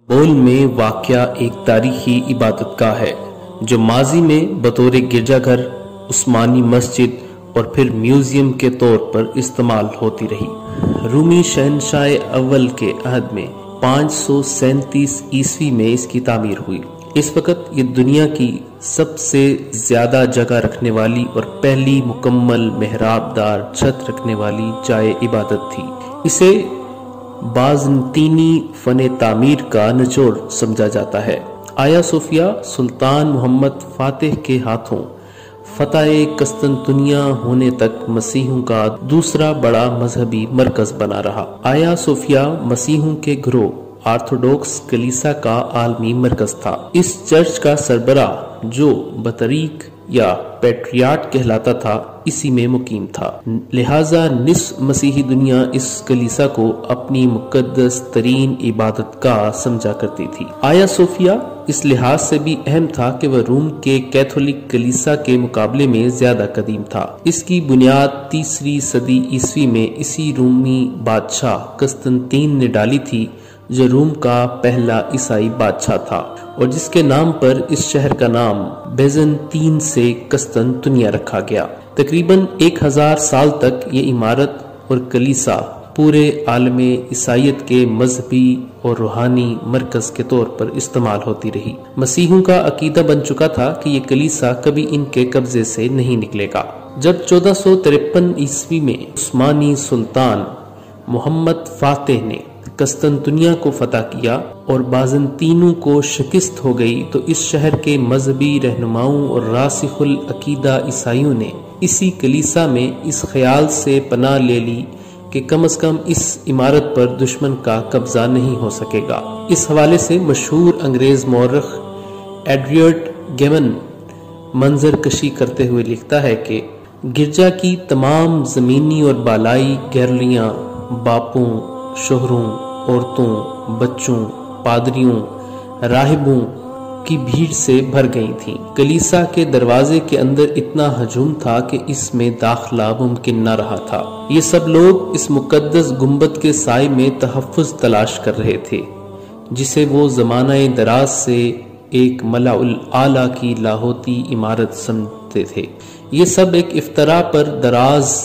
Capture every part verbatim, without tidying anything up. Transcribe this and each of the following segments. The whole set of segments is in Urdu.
بول میں واقع ایک تاریخی عبادت گاہ ہے جو ماضی میں بطور گرجا گھر، عثمانی مسجد اور پھر میوزیم کے طور پر استعمال ہوتی رہی۔ رومی شہنشاہ اول کے عہد میں پانچ سو سینتیس عیسوی میں اس کی تعمیر ہوئی۔ اس وقت یہ دنیا کی سب سے زیادہ جگہ رکھنے والی اور پہلی مکمل محراب دار چھت رکھنے والی جائے عبادت تھی۔ اسے بازنطینی فن تعمیر کا نچوڑ سمجھا جاتا ہے۔ آیا صوفیہ سلطان محمد فاتح کے ہاتھوں فتح قسطنطنیہ ہونے تک مسیحوں کا دوسرا بڑا مذہبی مرکز بنا رہا۔ آیا صوفیہ مسیحوں کے گروہ آرتھوڈوکس کلیسا کا عالمی مرکز تھا۔ اس چرچ کا سربراہ جو بطریق یا پیٹریارٹ کہلاتا تھا اسی میں مقیم تھا، لہٰذا نصف مسیحی دنیا اس کلیسا کو اپنی مقدس ترین عبادت گاہ سمجھا کرتی تھی۔ آیا صوفیہ اس لحاظ سے بھی اہم تھا کہ وہ روم کے کیتھولک کلیسا کے مقابلے میں زیادہ قدیم تھا۔ اس کی بنیاد تیسری صدی عیسوی میں اسی رومی بادشاہ قسطنطین نے ڈالی تھی جو روم کا پہلا عیسائی بادشاہ تھا اور جس کے نام پر اس شہر کا نام بیزنطین سے قسطنطنیہ رکھا گیا۔ تقریباً ایک ہزار سال تک یہ عمارت اور کلیسا پورے عالم عیسائیت کے مذہبی اور روحانی مرکز کے طور پر استعمال ہوتی رہی۔ مسیحوں کا عقیدہ بن چکا تھا کہ یہ کلیسا کبھی ان کے قبضے سے نہیں نکلے گا۔ جب چودہ سو ترپن عیسوی میں عثمانی سلطان محمد فاتح نے قسطنطنیہ کو فتح کیا اور بازنطینوں کو شکست ہو گئی تو اس شہر کے مذہبی رہنماؤں اور راسخ العقیدہ عیسائیوں نے اسی کلیسا میں اس خیال سے پناہ لے لی کہ کم از کم اس عمارت پر دشمن کا قبضہ نہیں ہو سکے گا۔ اس حوالے سے مشہور انگریز مورخ ایڈورڈ گیمن منظر کشی کرتے ہوئے لکھتا ہے کہ گرجا کی تمام زمینی اور بالائی گیلریاں باپوں، شوہروں، عورتوں، بچوں، پادریوں، راہبوں کی بھیڑ سے بھر گئی تھیں۔ کلیسا کے دروازے کے اندر اتنا ہجوم تھا کہ اس میں داخلہ ممکن نہ رہا تھا۔ یہ سب لوگ اس مقدس گنبد کے سائے میں تحفظ تلاش کر رہے تھے جسے وہ زمانہ دراز سے ایک ملأ الاعلیٰ کی لاہوتی عمارت سمجھتے تھے۔ یہ سب ایک افتراء پر دراز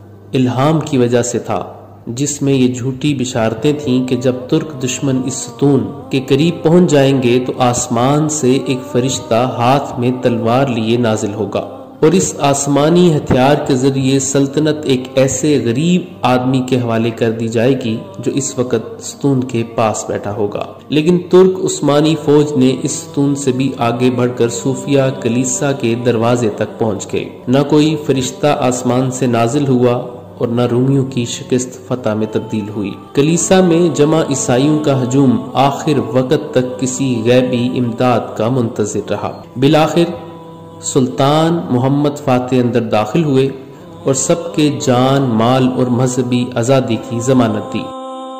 الہام کی وجہ سے تھا جس میں یہ جھوٹی بشارتیں تھیں کہ جب ترک دشمن اس ستون کے قریب پہنچ جائیں گے تو آسمان سے ایک فرشتہ ہاتھ میں تلوار لیے نازل ہوگا اور اس آسمانی ہتھیار کے ذریعے سلطنت ایک ایسے غریب آدمی کے حوالے کر دی جائے گی جو اس وقت ستون کے پاس بیٹھا ہوگا۔ لیکن ترک عثمانی فوج نے اس ستون سے بھی آگے بڑھ کر صوفیہ کلیسا کے دروازے تک پہنچ گئے۔ نہ کوئی فرشتہ آسمان سے نازل ہوا اور نہ رومیوں کی شکست فتح میں تبدیل ہوئی۔ کلیسا میں جمع عیسائیوں کا ہجوم آخر وقت تک کسی غیبی امداد کا منتظر رہا۔ بالآخر سلطان محمد فاتح اندر داخل ہوئے اور سب کے جان، مال اور مذہبی آزادی کی ضمانت دی۔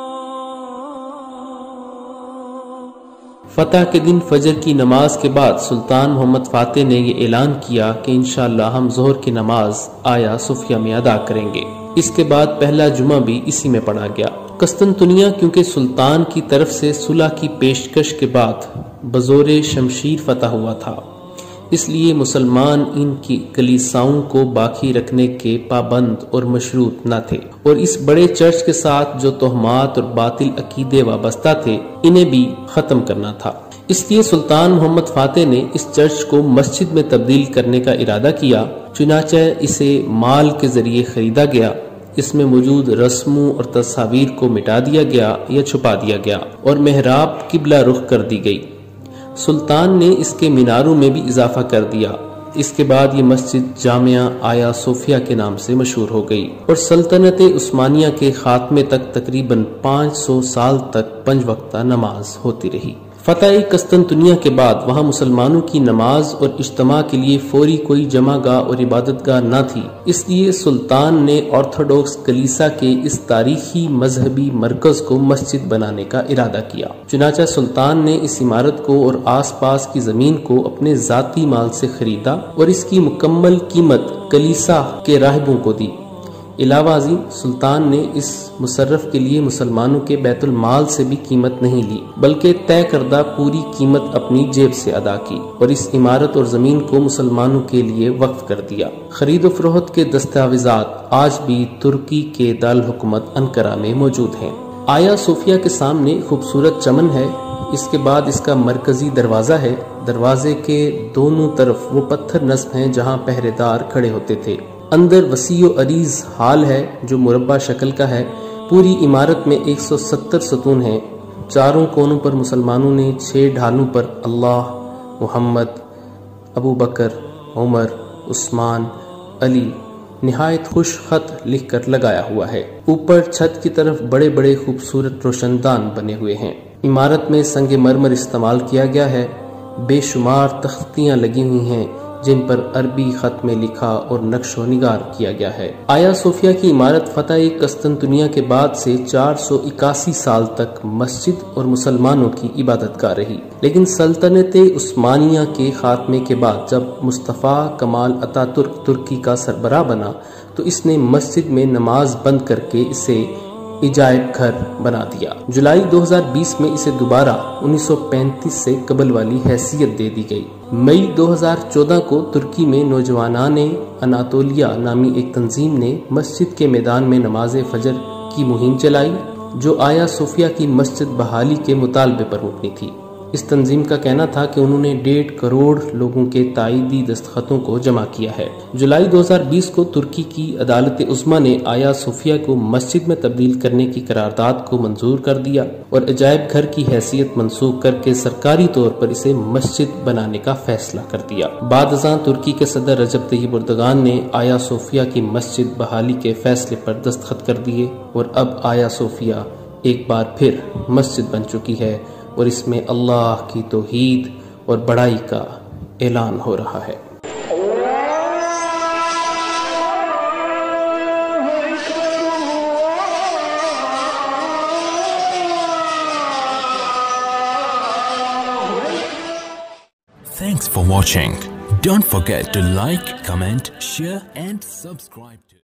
فتح کے دن فجر کی نماز کے بعد سلطان محمد فاتح نے یہ اعلان کیا کہ انشاءاللہ ہم ظہر کی نماز آیا صوفیہ میں ادا کریں گے۔ اس کے بعد پہلا جمعہ بھی اسی میں پڑھا گیا۔ قسطنطنیہ کیونکہ سلطان کی طرف سے صلح کی پیشکش کے بعد بزور شمشیر فتح ہوا تھا، اس لیے مسلمان ان کی کلیساؤں کو باقی رکھنے کے پابند اور مشروط نہ تھے اور اس بڑے چرچ کے ساتھ جو توہمات اور باطل عقیدے وابستہ تھے انہیں بھی ختم کرنا تھا۔ اس لیے سلطان محمد فاتح نے اس چرچ کو مسجد میں تبدیل کرنے کا ارادہ کیا، چنانچہ اسے مال کے ذریعے خریدا گیا۔ اس میں موجود رسموں اور تصاویر کو مٹا دیا گیا یا چھپا دیا گیا اور محراب قبلہ رخ کر دی گئی۔ سلطان نے اس کے میناروں میں بھی اضافہ کر دیا۔ اس کے بعد یہ مسجد جامعہ آیا صوفیہ کے نام سے مشہور ہو گئی اور سلطنت عثمانیہ کے خاتمے تک تقریباً پانچ سو سال تک پنج وقتہ نماز ہوتی رہی۔ فتح قسطنطنیہ کے بعد وہاں مسلمانوں کی نماز اور اجتماع کے لیے فوری کوئی جمع گاہ اور عبادت گاہ نہ تھی، اس لیے سلطان نے آرتھوڈوکس کلیسا کے اس تاریخی مذہبی مرکز کو مسجد بنانے کا ارادہ کیا۔ چنانچہ سلطان نے اس عمارت کو اور آس پاس کی زمین کو اپنے ذاتی مال سے خریدا اور اس کی مکمل قیمت کلیسا کے راہبوں کو دی۔ علاوہ ازیں سلطان نے اس مصرف کے لیے مسلمانوں کے بیت المال سے بھی قیمت نہیں لی، بلکہ طے کردہ پوری قیمت اپنی جیب سے ادا کی اور اس عمارت اور زمین کو مسلمانوں کے لیے وقف کر دیا۔ خرید و فروخت کے دستاویزات آج بھی ترکی کے دارالحکومت انقرہ میں موجود ہیں۔ آیا صوفیہ کے سامنے خوبصورت چمن ہے، اس کے بعد اس کا مرکزی دروازہ ہے۔ دروازے کے دونوں طرف وہ پتھر نصب ہیں جہاں پہرے دار کھڑے ہوتے تھے۔ اندر وسیع و عریض ہال ہے جو مربع شکل کا ہے۔ پوری عمارت میں ایک سو ستر ستون ہیں۔ چاروں کونوں پر مسلمانوں نے چھ ڈھالوں پر اللہ، محمد، ابو بکر، عمر، عثمان، علی نہایت خوش خط لکھ کر لگایا ہوا ہے۔ اوپر چھت کی طرف بڑے بڑے خوبصورت روشن دان بنے ہوئے ہیں۔ عمارت میں سنگ مرمر استعمال کیا گیا ہے۔ بے شمار تختیاں لگی ہوئی ہیں جن پر عربی خط میں لکھا اور نقش و نگار کیا گیا ہے۔ آیا صوفیہ کی عمارت فتح قسطنطنیہ کے بعد سے چار سو اکاسی سال تک مسجد اور مسلمانوں کی عبادت گاہ رہی، لیکن سلطنت عثمانیہ کے خاتمے کے بعد جب مصطفیٰ کمال اتا ترک ترکی کا سربراہ بنا تو اس نے مسجد میں نماز بند کر کے اسے عجائب گھر بنا دیا۔ جولائی دو ہزار بیس میں اسے دوبارہ انیس سو پینتیس سے قبل والی حیثیت دے دی گئی۔ مئی دو ہزار چودہ کو ترکی میں نوجوانان اناطولیہ نامی ایک تنظیم نے مسجد کے میدان میں نماز فجر کی مہم چلائی جو آیا صوفیہ کی مسجد بحالی کے مطالبے پر مبنی تھی۔ اس تنظیم کا کہنا تھا کہ انہوں نے ڈیڑھ کروڑ لوگوں کے تائیدی دستخطوں کو جمع کیا ہے۔ جولائی دو ہزار بیس کو ترکی کی عدالت عظمیٰ نے آیا صوفیہ کو مسجد میں تبدیل کرنے کی قرارداد کو منظور کر دیا اور عجائب گھر کی حیثیت منسوخ کر کے سرکاری طور پر اسے مسجد بنانے کا فیصلہ کر دیا۔ بعد ازاں ترکی کے صدر رجب طیب اردگان نے آیا صوفیہ کی مسجد بحالی کے فیصلے پر دستخط کر دیے اور اب آیا صوفیہ ایک بار پھر مسجد بن چکی ہے اور اس میں اللہ کی توحید اور بڑائی کا اعلان ہو رہا ہے۔ Thanks for watching. Don't forget to like, comment, share and subscribe to